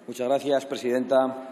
Muchas gracias, presidenta.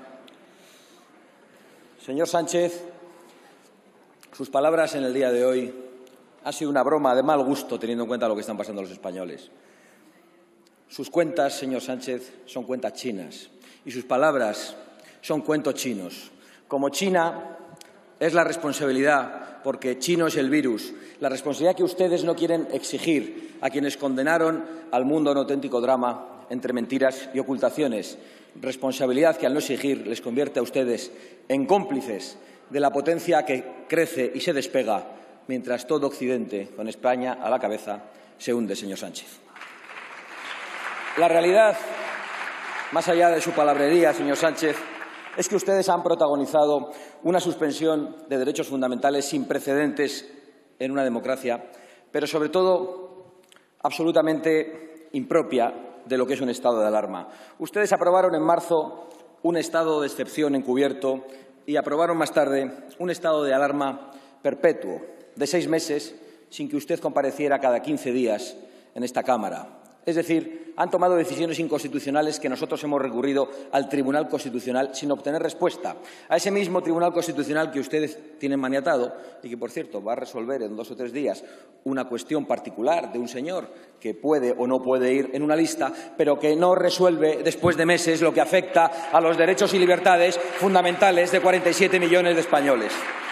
Señor Sánchez, sus palabras en el día de hoy han sido una broma de mal gusto, teniendo en cuenta lo que están pasando los españoles. Sus cuentas, señor Sánchez, son cuentas chinas y sus palabras son cuentos chinos. Como China es la responsabilidad, porque chino es el virus, la responsabilidad que ustedes no quieren exigir a quienes condenaron al mundo a un auténtico drama entre mentiras y ocultaciones. Responsabilidad que, al no exigir, les convierte a ustedes en cómplices de la potencia que crece y se despega, mientras todo Occidente, con España a la cabeza, se hunde, señor Sánchez. La realidad, más allá de su palabrería, señor Sánchez, es que ustedes han protagonizado una suspensión de derechos fundamentales sin precedentes en una democracia, pero sobre todo absolutamente impropia de lo que es un estado de alarma. Ustedes aprobaron en marzo un estado de excepción encubierto y aprobaron más tarde un estado de alarma perpetuo de 6 meses sin que usted compareciera cada 15 días en esta Cámara. Es decir, han tomado decisiones inconstitucionales que nosotros hemos recurrido al Tribunal Constitucional sin obtener respuesta. A ese mismo Tribunal Constitucional que ustedes tienen maniatado y que, por cierto, va a resolver en 2 o 3 días una cuestión particular de un señor que puede o no puede ir en una lista, pero que no resuelve después de meses lo que afecta a los derechos y libertades fundamentales de 47 millones de españoles.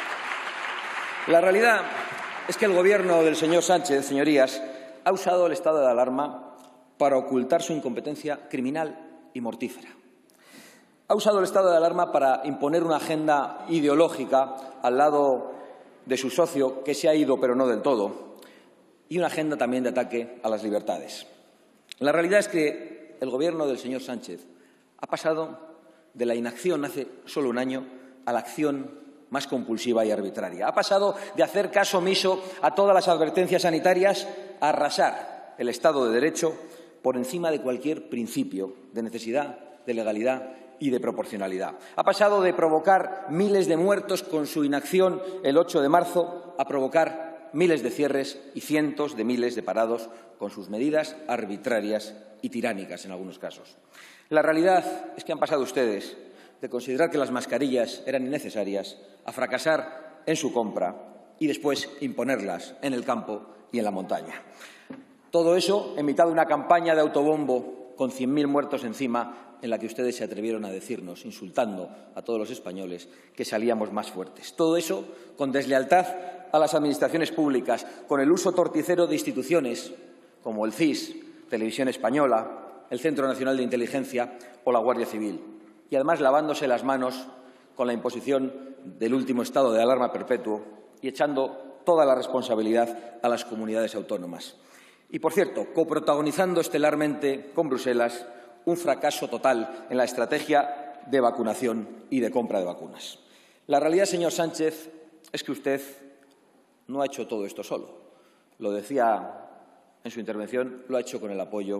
La realidad es que el Gobierno del señor Sánchez, señorías, ha usado el estado de alarma para ocultar su incompetencia criminal y mortífera. Ha usado el estado de alarma para imponer una agenda ideológica al lado de su socio, que se ha ido pero no del todo, y una agenda también de ataque a las libertades. La realidad es que el Gobierno del señor Sánchez ha pasado de la inacción hace solo un año a la acción más compulsiva y arbitraria. Ha pasado de hacer caso omiso a todas las advertencias sanitarias a arrasar el Estado de Derecho por encima de cualquier principio de necesidad, de legalidad y de proporcionalidad. Ha pasado de provocar miles de muertos con su inacción el 8 de marzo a provocar miles de cierres y cientos de miles de parados con sus medidas arbitrarias y tiránicas en algunos casos. La realidad es que han pasado ustedes de considerar que las mascarillas eran innecesarias a fracasar en su compra y después imponerlas en el campo y en la montaña. Todo eso en mitad de una campaña de autobombo con 100.000 muertos encima, en la que ustedes se atrevieron a decirnos, insultando a todos los españoles, que salíamos más fuertes. Todo eso con deslealtad a las administraciones públicas, con el uso torticero de instituciones como el CIS, Televisión Española, el Centro Nacional de Inteligencia o la Guardia Civil. Y además lavándose las manos con la imposición del último estado de alarma perpetuo y echando toda la responsabilidad a las comunidades autónomas. Y, por cierto, coprotagonizando estelarmente con Bruselas un fracaso total en la estrategia de vacunación y de compra de vacunas. La realidad, señor Sánchez, es que usted no ha hecho todo esto solo. Lo decía en su intervención, lo ha hecho con el apoyo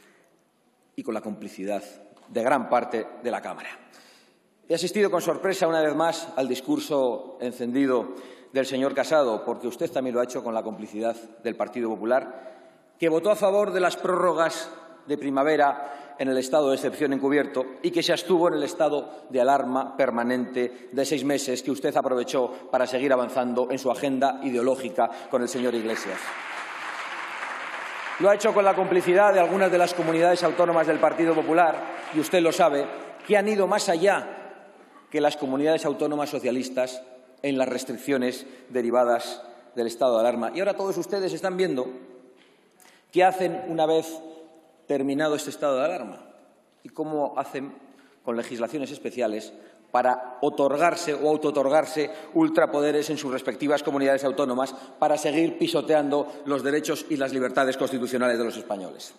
y con la complicidad de gran parte de la Cámara. He asistido con sorpresa, una vez más, al discurso encendido del señor Casado, porque usted también lo ha hecho con la complicidad del Partido Popular, que votó a favor de las prórrogas de primavera en el estado de excepción encubierto y que se abstuvo en el estado de alarma permanente de 6 meses que usted aprovechó para seguir avanzando en su agenda ideológica con el señor Iglesias. Lo ha hecho con la complicidad de algunas de las comunidades autónomas del Partido Popular, y usted lo sabe, que han ido más allá que las comunidades autónomas socialistas en las restricciones derivadas del estado de alarma. Y ahora todos ustedes están viendo qué hacen una vez terminado este estado de alarma y cómo hacen con legislaciones especiales para otorgarse o autootorgarse ultrapoderes en sus respectivas comunidades autónomas para seguir pisoteando los derechos y las libertades constitucionales de los españoles.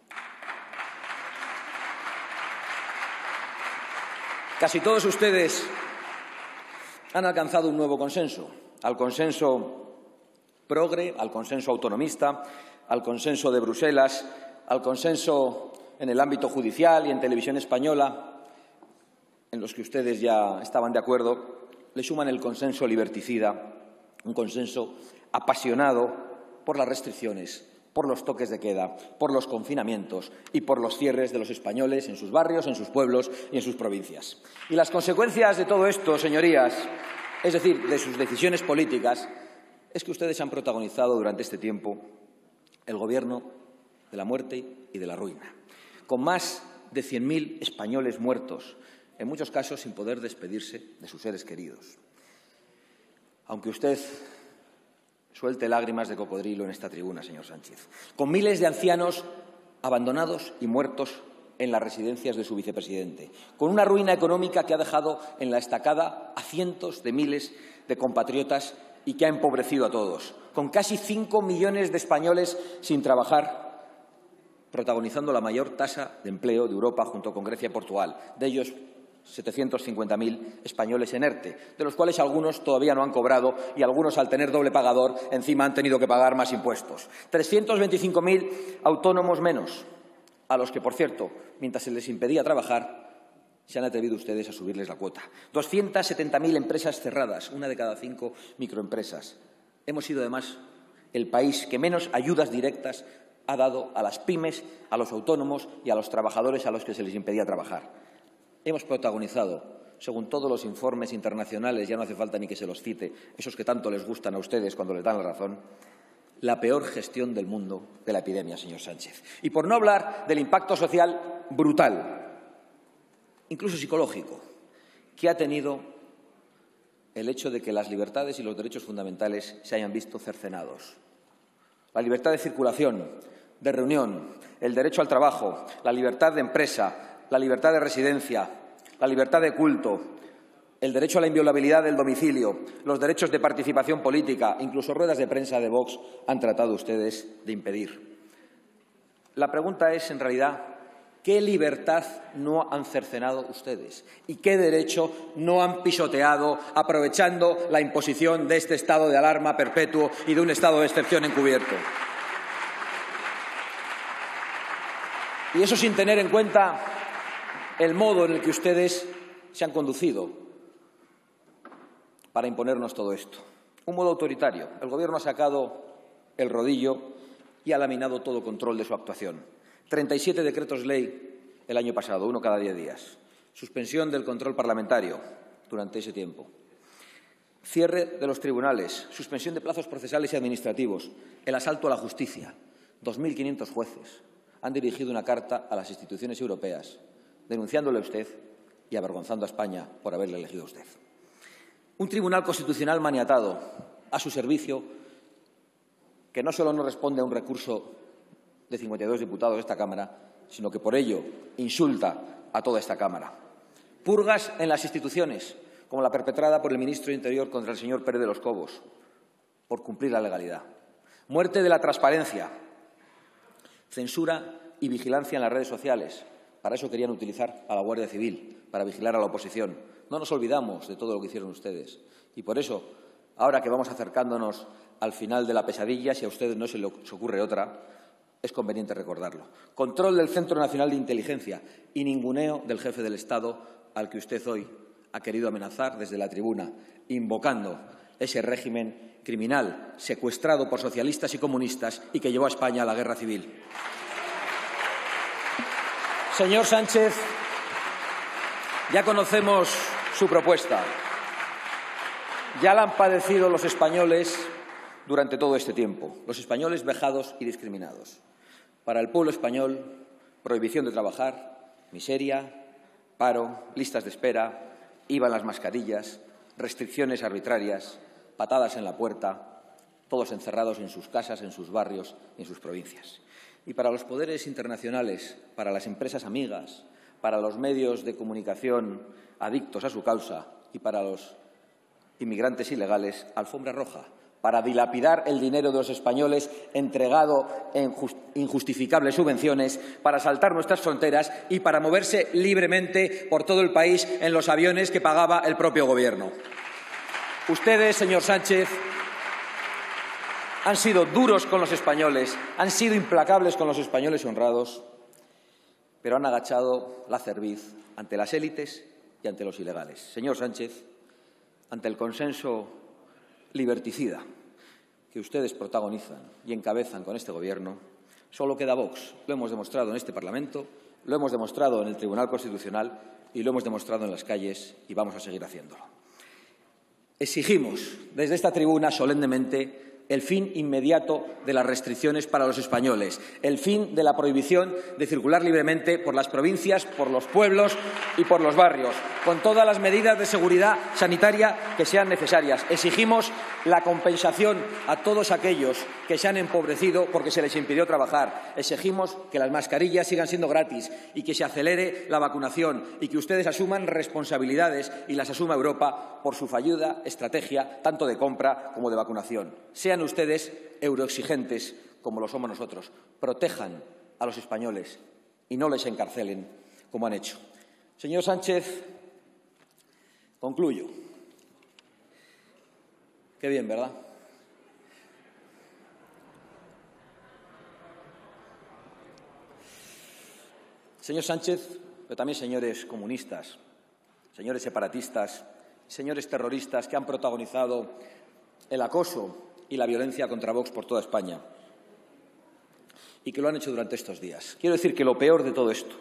Casi todos ustedes han alcanzado un nuevo consenso, al consenso progre, al consenso autonomista, al consenso de Bruselas, al consenso en el ámbito judicial y en Televisión Española, en los que ustedes ya estaban de acuerdo, le suman el consenso liberticida, un consenso apasionado por las restricciones, por los toques de queda, por los confinamientos y por los cierres de los españoles en sus barrios, en sus pueblos y en sus provincias. Y las consecuencias de todo esto, señorías, es decir, de sus decisiones políticas, es que ustedes han protagonizado durante este tiempo el gobierno de la muerte y de la ruina, con más de 100.000 españoles muertos, en muchos casos sin poder despedirse de sus seres queridos. Aunque usted suelte lágrimas de cocodrilo en esta tribuna, señor Sánchez, con miles de ancianos abandonados y muertos en las residencias de su vicepresidente, con una ruina económica que ha dejado en la estacada a cientos de miles de compatriotas y que ha empobrecido a todos, con casi 5 millones de españoles sin trabajar, protagonizando la mayor tasa de empleo de Europa junto con Grecia y Portugal, de ellos 750.000 españoles en ERTE, de los cuales algunos todavía no han cobrado y algunos, al tener doble pagador, encima han tenido que pagar más impuestos. 325.000 autónomos menos, a los que, por cierto, mientras se les impedía trabajar, se han atrevido ustedes a subirles la cuota. 270.000 empresas cerradas, 1 de cada 5 microempresas. Hemos sido, además, el país que menos ayudas directas ha dado a las pymes, a los autónomos y a los trabajadores a los que se les impedía trabajar. Hemos protagonizado, según todos los informes internacionales, ya no hace falta ni que se los cite, esos que tanto les gustan a ustedes cuando les dan la razón, la peor gestión del mundo de la epidemia, señor Sánchez. Y por no hablar del impacto social brutal, incluso psicológico, que ha tenido el hecho de que las libertades y los derechos fundamentales se hayan visto cercenados. La libertad de circulación, de reunión, el derecho al trabajo, la libertad de empresa, la libertad de residencia, la libertad de culto, el derecho a la inviolabilidad del domicilio, los derechos de participación política, incluso ruedas de prensa de Vox han tratado ustedes de impedir. La pregunta es, en realidad, ¿qué libertad no han cercenado ustedes? ¿Y qué derecho no han pisoteado aprovechando la imposición de este estado de alarma perpetuo y de un estado de excepción encubierto? Y eso sin tener en cuenta el modo en el que ustedes se han conducido para imponernos todo esto. Un modo autoritario. El Gobierno ha sacado el rodillo y ha laminado todo control de su actuación. 37 decretos ley el año pasado, 1 cada 10 días. Suspensión del control parlamentario durante ese tiempo. Cierre de los tribunales, suspensión de plazos procesales y administrativos, el asalto a la justicia. 2.500 jueces han dirigido una carta a las instituciones europeas denunciándole a usted y avergonzando a España por haberle elegido a usted. Un tribunal constitucional maniatado a su servicio que no solo no responde a un recurso de 52 diputados de esta Cámara, sino que por ello insulta a toda esta Cámara. Purgas en las instituciones, como la perpetrada por el ministro de Interior contra el señor Pérez de los Cobos, por cumplir la legalidad. Muerte de la transparencia, censura y vigilancia en las redes sociales. Para eso querían utilizar a la Guardia Civil, para vigilar a la oposición. No nos olvidamos de todo lo que hicieron ustedes. Y por eso, ahora que vamos acercándonos al final de la pesadilla, si a ustedes no se les ocurre otra, es conveniente recordarlo. Control del Centro Nacional de Inteligencia y ninguneo del jefe del Estado al que usted hoy ha querido amenazar desde la tribuna, invocando ese régimen criminal secuestrado por socialistas y comunistas y que llevó a España a la guerra civil. Señor Sánchez, ya conocemos su propuesta. Ya la han padecido los españoles durante todo este tiempo, los españoles vejados y discriminados. Para el pueblo español, prohibición de trabajar, miseria, paro, listas de espera, IVA en las mascarillas, restricciones arbitrarias, patadas en la puerta, todos encerrados en sus casas, en sus barrios y en sus provincias. Y para los poderes internacionales, para las empresas amigas, para los medios de comunicación adictos a su causa y para los inmigrantes ilegales, alfombra roja, para dilapidar el dinero de los españoles entregado en injustificables subvenciones, para saltar nuestras fronteras y para moverse libremente por todo el país en los aviones que pagaba el propio Gobierno. Ustedes, señor Sánchez, han sido duros con los españoles, han sido implacables con los españoles honrados, pero han agachado la cerviz ante las élites y ante los ilegales. Señor Sánchez, ante el consenso liberticida que ustedes protagonizan y encabezan con este Gobierno, Solo queda Vox. Lo hemos demostrado en este Parlamento, lo hemos demostrado en el Tribunal Constitucional y lo hemos demostrado en las calles y vamos a seguir haciéndolo. Exigimos desde esta tribuna solemnemente el fin inmediato de las restricciones para los españoles, el fin de la prohibición de circular libremente por las provincias, por los pueblos y por los barrios, con todas las medidas de seguridad sanitaria que sean necesarias. Exigimos la compensación a todos aquellos que se han empobrecido porque se les impidió trabajar. Exigimos que las mascarillas sigan siendo gratis y que se acelere la vacunación y que ustedes asuman responsabilidades y las asuma Europa por su fallida estrategia tanto de compra como de vacunación. Sean ustedes euroexigentes como lo somos nosotros. Protejan a los españoles y no les encarcelen como han hecho. Señor Sánchez, concluyo. Qué bien, ¿verdad? Señor Sánchez, pero también señores comunistas, señores separatistas, señores terroristas que han protagonizado el acoso y la violencia contra Vox por toda España y que lo han hecho durante estos días. Quiero decir que lo peor de todo esto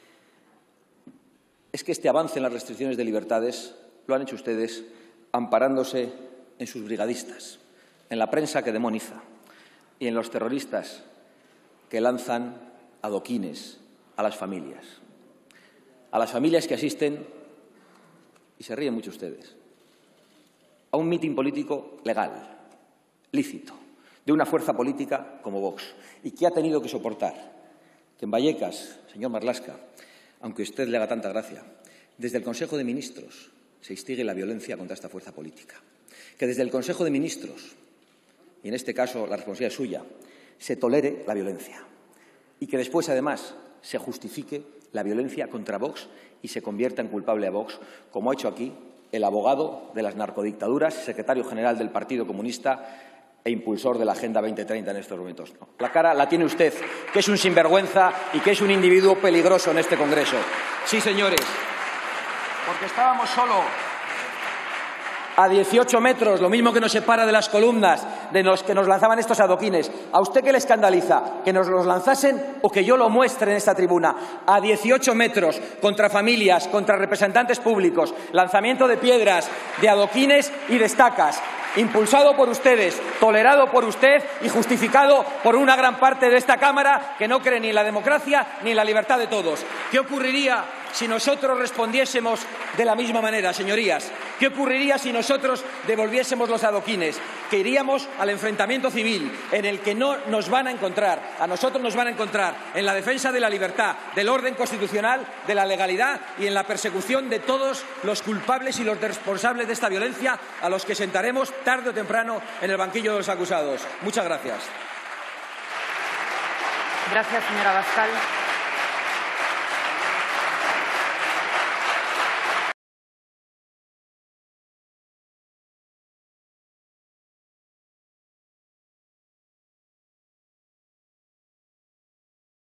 es que este avance en las restricciones de libertades lo han hecho ustedes amparándose en sus brigadistas, en la prensa que demoniza y en los terroristas que lanzan adoquines a las familias que asisten, y se ríen mucho ustedes, a un mitin político legal, lícito, de una fuerza política como Vox, y que ha tenido que soportar que en Vallecas, señor Marlaska, aunque a usted le haga tanta gracia, desde el Consejo de Ministros se instigue la violencia contra esta fuerza política, que desde el Consejo de Ministros, y en este caso la responsabilidad es suya, se tolere la violencia y que después, además, se justifique la violencia contra Vox y se convierta en culpable a Vox, como ha hecho aquí el abogado de las narcodictaduras, secretario general del Partido Comunista e impulsor de la Agenda 2030 en estos momentos. No. La cara la tiene usted, que es un sinvergüenza y que es un individuo peligroso en este Congreso. Sí, señores, porque estábamos solo a 18 metros, lo mismo que nos separa de las columnas de los que nos lanzaban estos adoquines. ¿A usted qué le escandaliza? ¿Que nos los lanzasen o que yo lo muestre en esta tribuna? A 18 metros, contra familias, contra representantes públicos, lanzamiento de piedras, de adoquines y de estacas, impulsado por ustedes, tolerado por usted y justificado por una gran parte de esta Cámara que no cree ni en la democracia ni en la libertad de todos. ¿Qué ocurriría si nosotros respondiésemos de la misma manera, señorías? ¿Qué ocurriría si nosotros devolviésemos los adoquines? Que iríamos al enfrentamiento civil, en el que no nos van a encontrar, a nosotros nos van a encontrar en la defensa de la libertad, del orden constitucional, de la legalidad y en la persecución de todos los culpables y los responsables de esta violencia, a los que sentaremos tarde o temprano en el banquillo de los acusados. Muchas gracias. Gracias, señora Abascal.